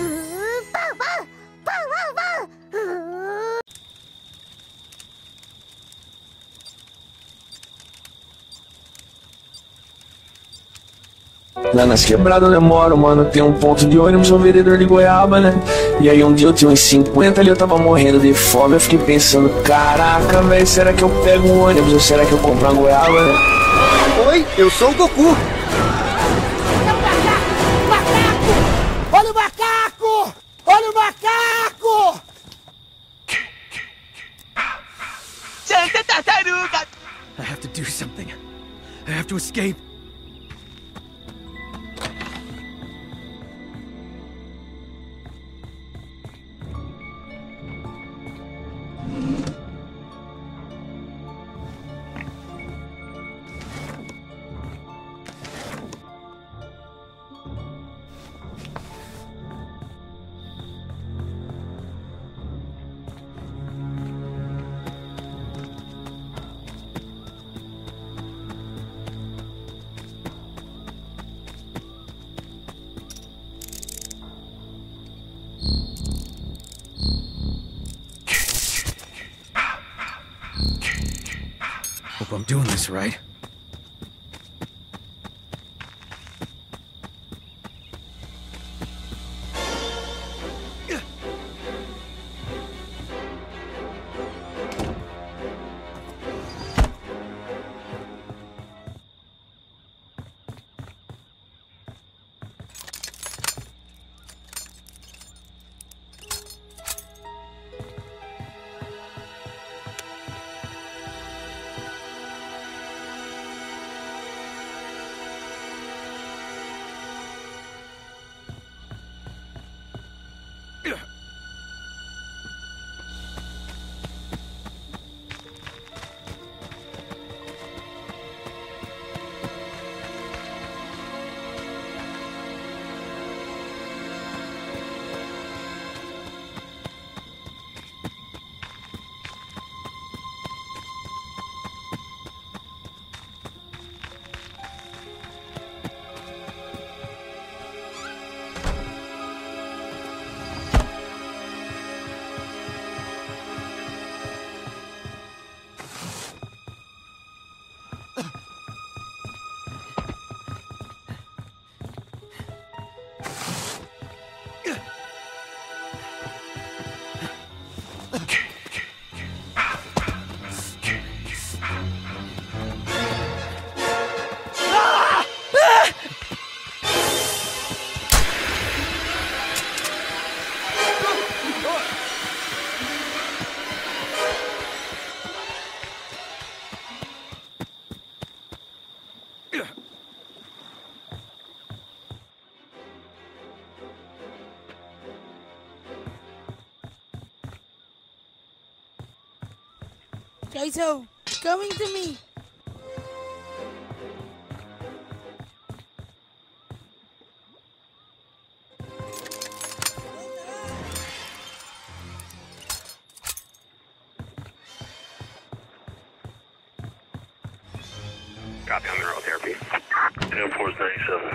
Lá nas quebradas onde eu moro, mano, tem um ponto de ônibus, um vendedor de goiaba, né? E aí um dia eu tinha uns 50 ali, eu tava morrendo de fome. Eu fiquei pensando, caraca, velho, será que eu pego um ônibus ou será que eu compro uma goiaba, né? Oi, eu sou o Goku. Olha o macaco! Olha o macaco! Santa tartaruga! I have to do something. I have to escape. Hope I'm doing this right. Kaito, coming to me. Copy on the neural therapy. 10-4-97.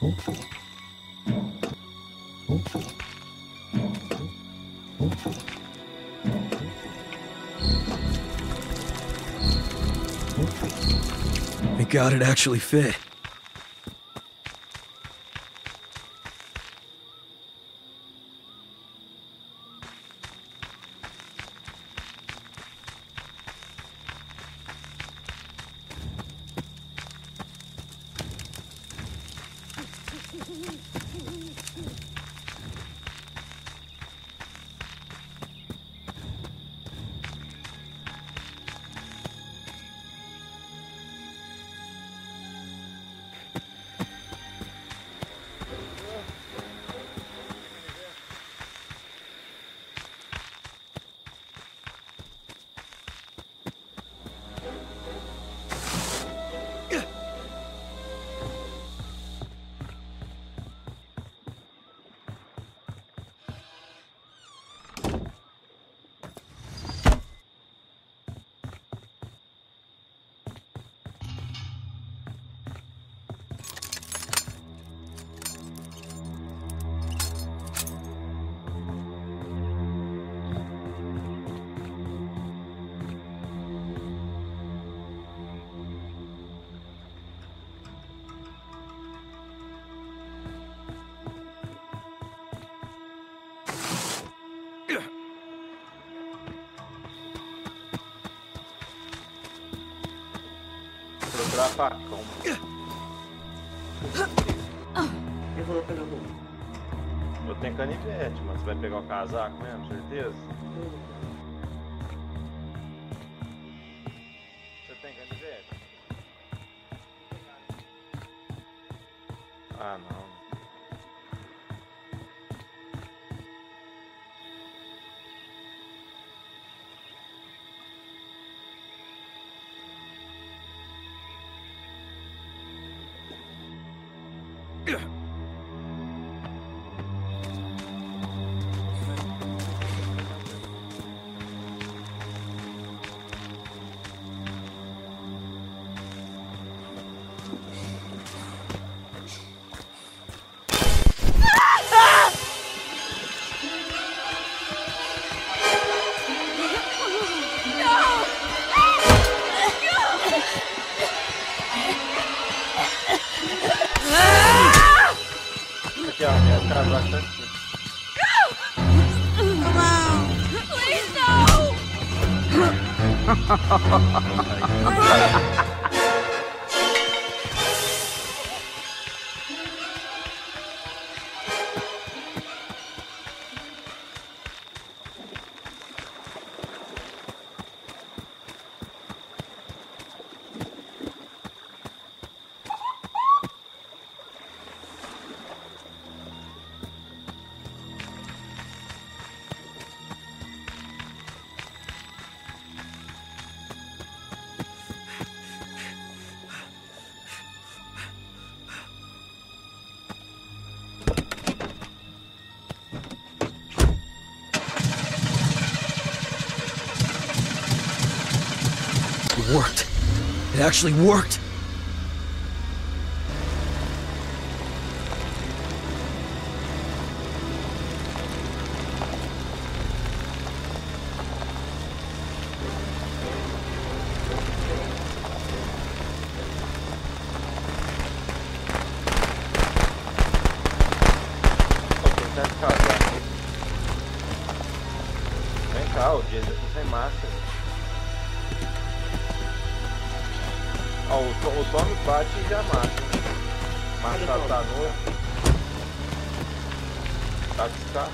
Thank God it actually fit. Procurar facão. Eu vou pegar o Eu tenho canivete, mas você vai pegar o casaco mesmo, certeza? Você tem canivete? Ah, não. Aqui, ó, minha casaca tá aqui. Come on. Please no! It worked. It actually worked. Vem cá, o Jason tá sem máscara. Ó, o Tommy bate e já mata. Mata tá novo. Tá descarado.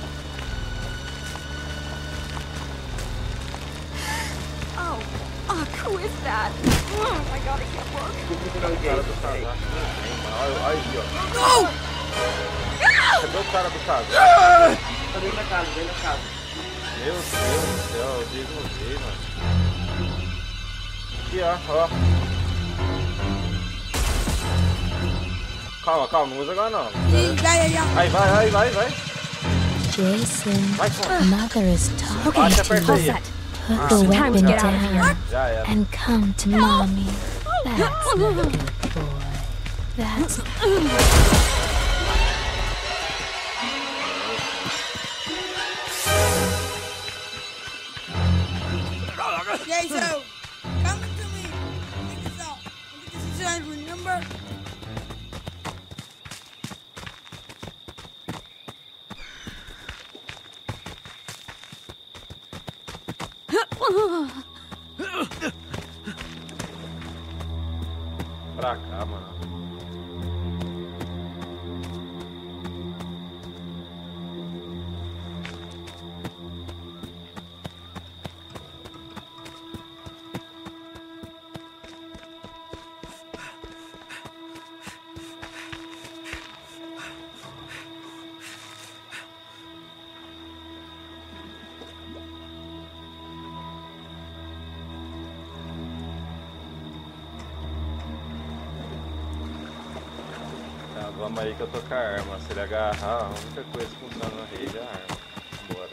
Oh, who is that? Oh my God, I can't look. O cara do casaco. Olha aí, ó. Cadê o cara do casaco? Tá dentro da casa, dentro da casa. Meu Deus do céu, eu digo não sei, mano. Aqui, ó. Calma, não usa agora não. Aí, vai. Jason, Mother is talking Bate, to aperta you. aí. Put the weapon down Já era. and come to mommy. That's my good boy. that. Jason, coming to me. Check this out. Look at this design, remember? Pra cá, mano. Vamos aí que eu tô com a arma. Se ele agarrar, a única coisa que funciona na rede é a arma. Bora.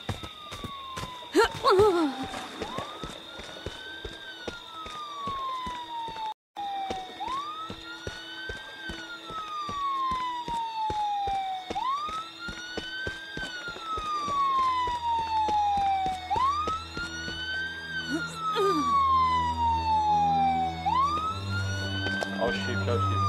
Olha o shift, olha o shift.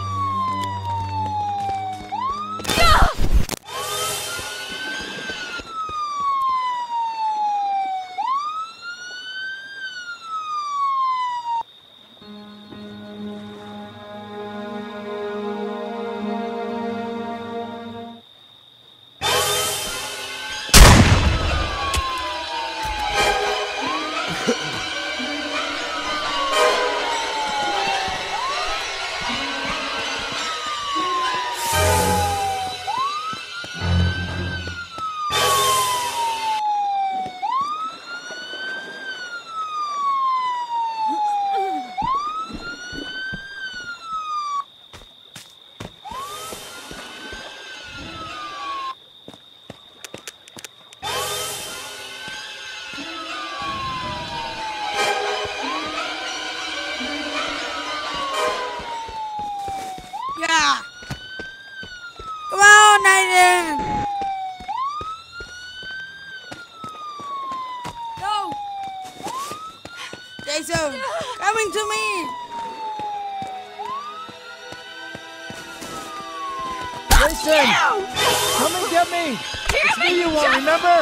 Yeah. Come on, Nathan. Go. Jason, coming to me. Jason, come and get me. It's me you want, remember?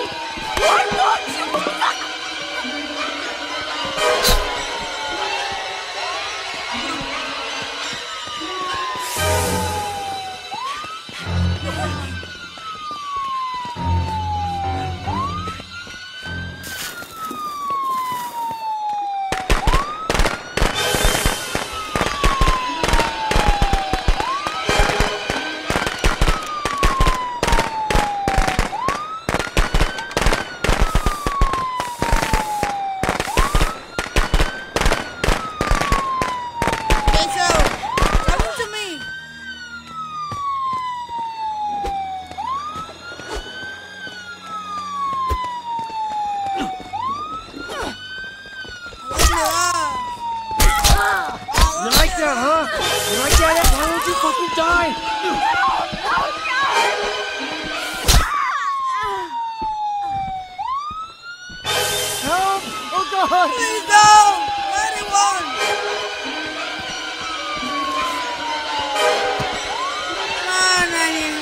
You like that, huh? You like that? Why won't you fucking die? Help! Oh God! Please don't! Anyone! Come on, Nathan.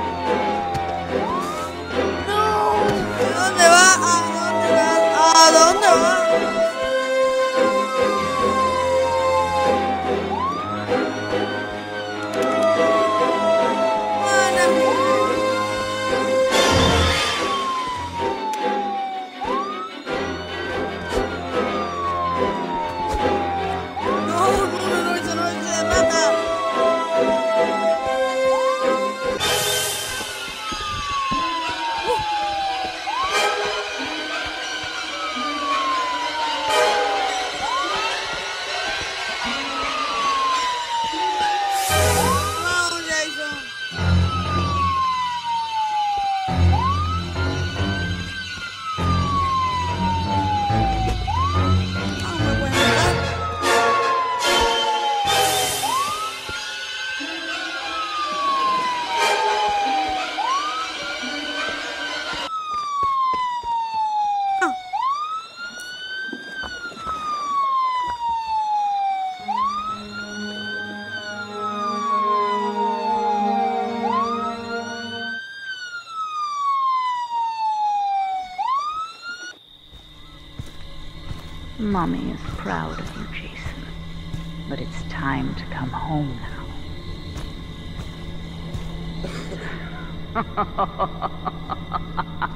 ¿A dónde Mommy is proud of you, Jason. But it's time to come home now.